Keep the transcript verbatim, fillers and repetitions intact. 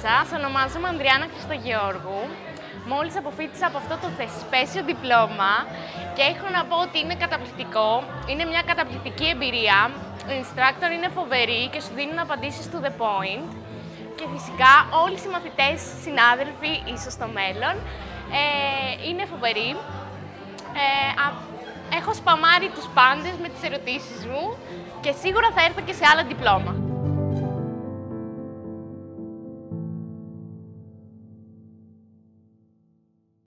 σας, ονομάζομαι Andrianna Christogeorgou. Μόλις αποφοίτησα από αυτό το θεσπέσιο διπλώμα και έχω να πω ότι είναι καταπληκτικό. Είναι μια καταπληκτική εμπειρία. Ο instructor είναι φοβερή και σου δίνουν απαντήσεις to the point. Και φυσικά όλοι οι μαθητές, συνάδελφοι, ίσως στο μέλλον, ε, είναι φοβεροί. Ε, α, έχω σπαμάρει τους πάντες με τις ερωτήσεις μου και σίγουρα θα έρθω και σε άλλα διπλώμα.